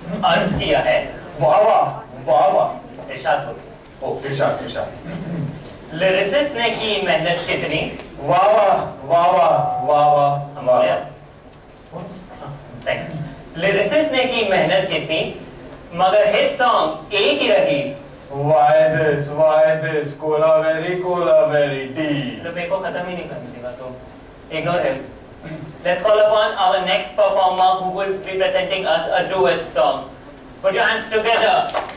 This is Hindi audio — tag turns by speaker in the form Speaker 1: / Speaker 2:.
Speaker 1: अर्ज किया है।
Speaker 2: वाह वाह वाह वाह।
Speaker 1: इरशाद बोलो।
Speaker 2: ओ इरशाद इरशाद।
Speaker 1: लिरिसिस्ट ने की मेहनत कितनी।
Speaker 2: वाह वाह वाह वाह वाह वाह वाह।
Speaker 1: लिरिसिस्ट ने की मेहनत कितनी, मगर हिट सॉन्ग एक ही रही।
Speaker 2: Why this Kolaveri di.
Speaker 1: तो मेरे को खत्म ही नहीं करनी थी बात, तो ignore him. Let's call upon our next performer who will be presenting us a duet song. Put your hands together.